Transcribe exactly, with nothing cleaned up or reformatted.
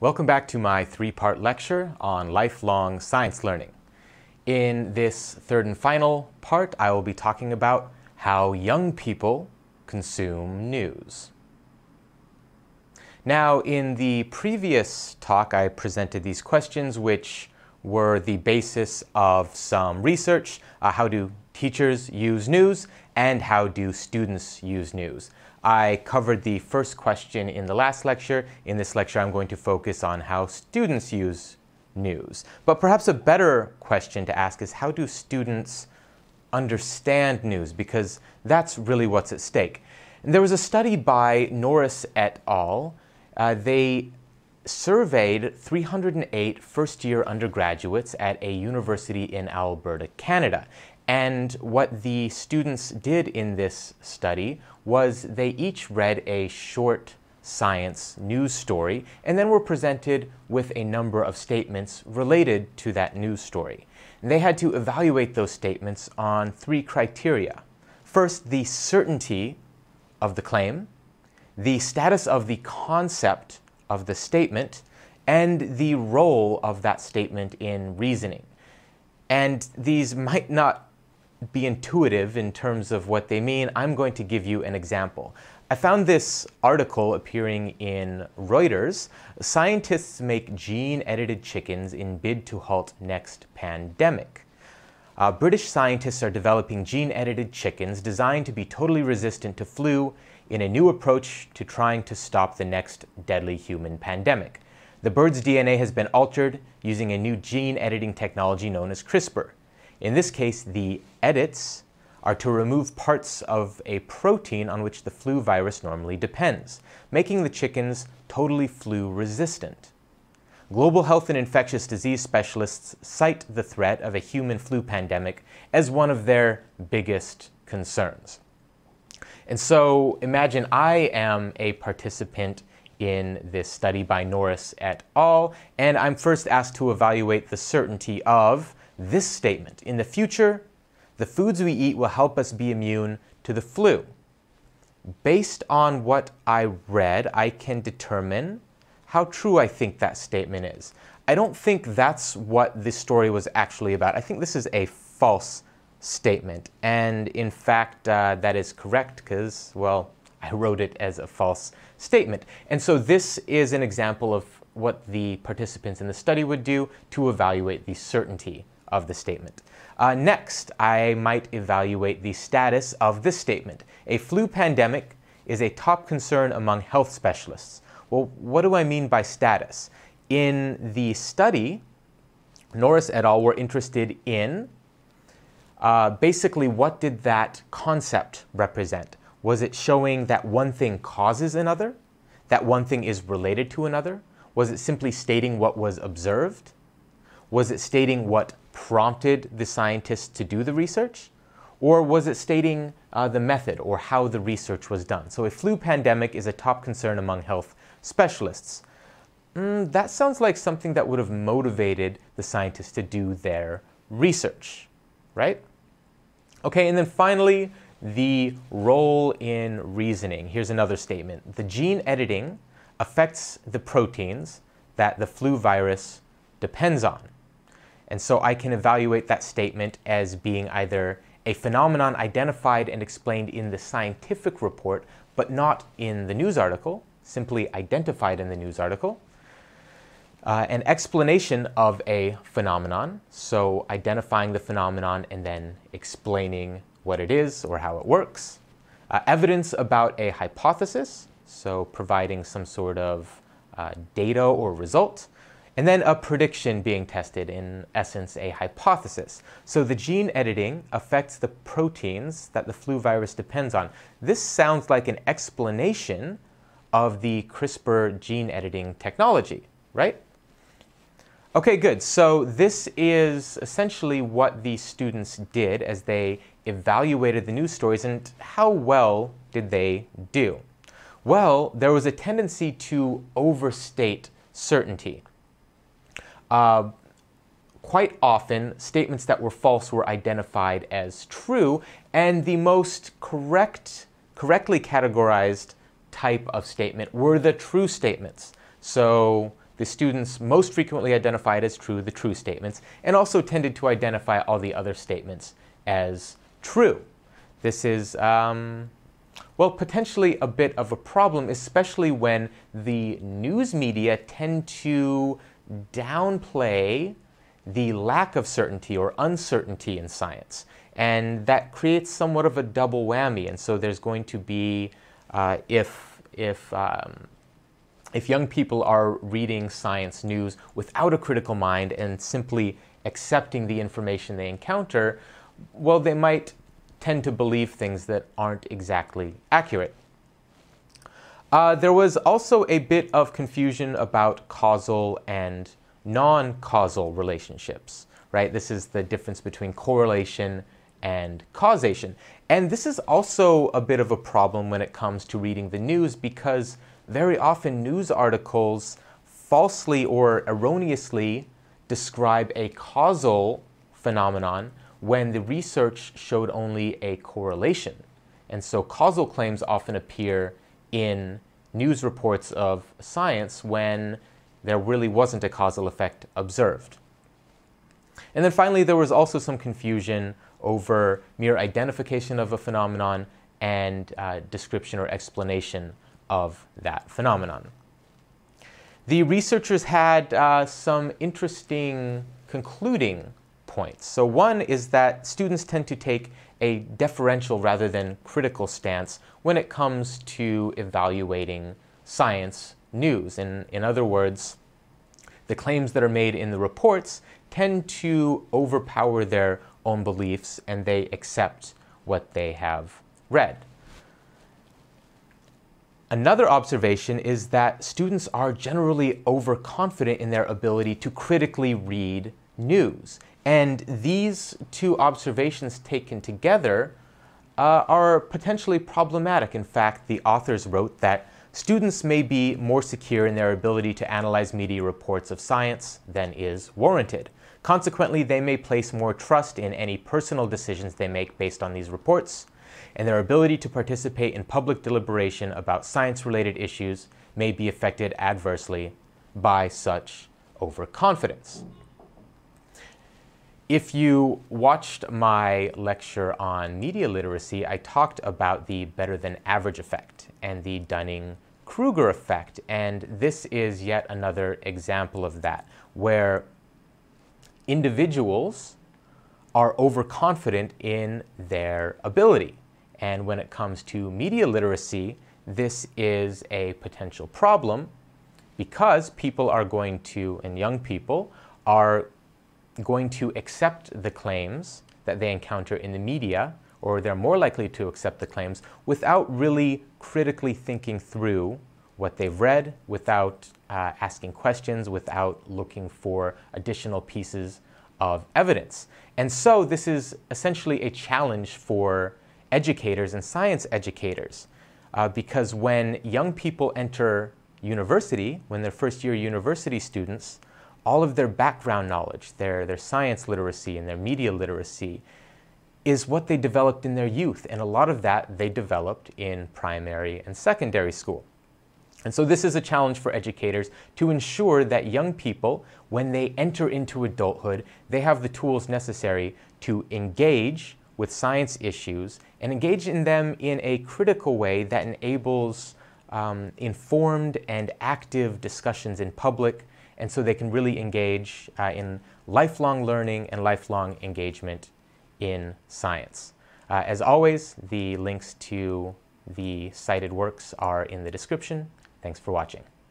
Welcome back to my three-part lecture on lifelong science learning. In this third and final part, I will be talking about how young people consume news. Now, in the previous talk, I presented these questions which were the basis of some research. Uh, how do teachers use news, and how do students use news? I covered the first question in the last lecture. In this lecture, I'm going to focus on how students use news. But perhaps a better question to ask is, how do students understand news? Because that's really what's at stake. And there was a study by Norris et al. Uh, they surveyed three hundred eight first-year undergraduates at a university in Alberta, Canada. And what the students did in this study was they each read a short science news story and then were presented with a number of statements related to that news story. And they had to evaluate those statements on three criteria. First, the certainty of the claim, the status of the concept of the statement, and the role of that statement in reasoning. And these might not be intuitive in terms of what they mean. I'm going to give you an example. I found this article appearing in Reuters. Scientists make gene-edited chickens in bid to halt next pandemic. Uh, British scientists are developing gene-edited chickens designed to be totally resistant to flu in a new approach to trying to stop the next deadly human pandemic. The bird's D N A has been altered using a new gene editing technology known as CRISPR. In this case, the edits are to remove parts of a protein on which the flu virus normally depends, making the chickens totally flu resistant. Global health and infectious disease specialists cite the threat of a human flu pandemic as one of their biggest concerns. And so imagine I am a participant in this study by Norris et al., and I'm first asked to evaluate the certainty of this statement: in the future, the foods we eat will help us be immune to the flu. Based on what I read, I can determine how true I think that statement is. I don't think that's what this story was actually about. I think this is a false statement. And in fact, uh, that is correct because, well, I wrote it as a false statement. And so this is an example of what the participants in the study would do to evaluate the certainty of the statement. Uh, next, I might evaluate the status of this statement. A flu pandemic is a top concern among health specialists. Well, what do I mean by status? In the study, Norris et al. Were interested in uh, basically what did that concept represent? Was it showing that one thing causes another? That one thing is related to another? Was it simply stating what was observed? Was it stating what prompted the scientists to do the research? Or was it stating uh, the method or how the research was done? So a flu pandemic is a top concern among health specialists. Mm, that sounds like something that would have motivated the scientists to do their research, right? Okay, and then finally, the role in reasoning. Here's another statement. The gene editing affects the proteins that the flu virus depends on. And so I can evaluate that statement as being either a phenomenon identified and explained in the scientific report, but not in the news article, simply identified in the news article. Uh, an explanation of a phenomenon, so identifying the phenomenon and then explaining what it is or how it works. Uh, evidence about a hypothesis, so providing some sort of uh, data or result. And then a prediction being tested, in essence, a hypothesis. So the gene editing affects the proteins that the flu virus depends on. This sounds like an explanation of the CRISPR gene editing technology, right? Okay, good. So this is essentially what the students did as they evaluated the news stories, and how well did they do? Well, there was a tendency to overstate certainty. Uh, quite often, statements that were false were identified as true, and the most correct, correctly categorized type of statement were the true statements. So the students most frequently identified as true the true statements, and also tended to identify all the other statements as true. This is, um, well, potentially a bit of a problem, especially when the news media tend to downplay the lack of certainty or uncertainty in science. And that creates somewhat of a double whammy. And so there's going to be, uh, if, if, um, if young people are reading science news without a critical mind and simply accepting the information they encounter, well, they might tend to believe things that aren't exactly accurate. Uh, there was also a bit of confusion about causal and non-causal relationships, right? This is the difference between correlation and causation. And this is also a bit of a problem when it comes to reading the news, because very often news articles falsely or erroneously describe a causal phenomenon when the research showed only a correlation. And so causal claims often appear in news reports of science when there really wasn't a causal effect observed. And then finally, there was also some confusion over mere identification of a phenomenon and uh, description or explanation of that phenomenon. The researchers had uh, some interesting concluding points. So one is that students tend to take a deferential rather than critical stance when it comes to evaluating science news. In, in other words, the claims that are made in the reports tend to overpower their own beliefs, and they accept what they have read. Another observation is that students are generally overconfident in their ability to critically read news. And these two observations taken together uh, are potentially problematic. In fact, the authors wrote that students may be more secure in their ability to analyze media reports of science than is warranted. Consequently, they may place more trust in any personal decisions they make based on these reports, and their ability to participate in public deliberation about science-related issues may be affected adversely by such overconfidence. If you watched my lecture on media literacy, I talked about the better than average effect and the Dunning-Kruger effect, and this is yet another example of that, where individuals are overconfident in their ability. And when it comes to media literacy, this is a potential problem because people are going to, and young people, are going to accept the claims that they encounter in the media, or they're more likely to accept the claims without really critically thinking through what they've read, without uh, asking questions, without looking for additional pieces of evidence. And so this is essentially a challenge for educators and science educators, uh, because when young people enter university, when they're first year university students, all of their background knowledge, their, their science literacy and their media literacy is what they developed in their youth. And a lot of that they developed in primary and secondary school. And so this is a challenge for educators to ensure that young people, when they enter into adulthood, they have the tools necessary to engage with science issues and engage in them in a critical way that enables um, informed and active discussions in public, and so they can really engage uh, in lifelong learning and lifelong engagement in science. Uh, as always, the links to the cited works are in the description. Thanks for watching.